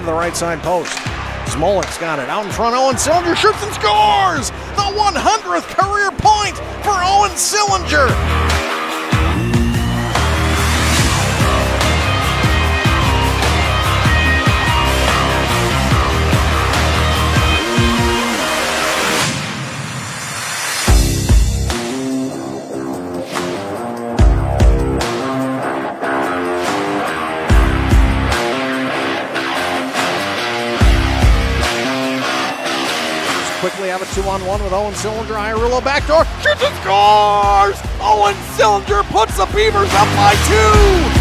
the right side post. Smolek's got it out in front. Owen Sillinger shoots and scores! The 100th career point for Owen Sillinger! Quickly have a 2-on-1 with Owen Sillinger. Iarulo backdoor, shoots and scores! Owen Sillinger puts the Beavers up by 2!